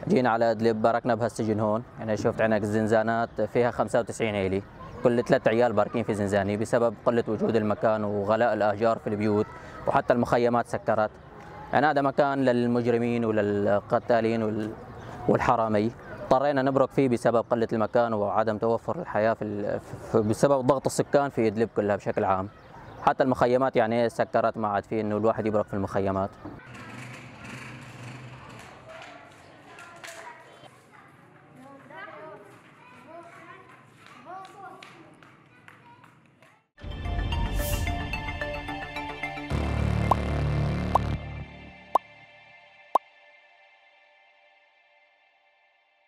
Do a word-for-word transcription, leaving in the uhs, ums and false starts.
جينا على ادلب باركنا بهالسجن هون، يعني شفت عندك الزنزانات فيها خمسة وتسعين عيلة، كل ثلاث عيال باركين في زنزانة بسبب قلة وجود المكان وغلاء الأهجار في البيوت، وحتى المخيمات سكرت. يعني هذا مكان للمجرمين وللقتالين وال- والحرامي، اضطرينا نبرك فيه بسبب قلة المكان وعدم توفر الحياة في ال- في- بسبب ضغط السكان في إدلب كلها بشكل عام. حتى المخيمات يعني سكرت، ما عاد في إنه الواحد يبرك في المخيمات.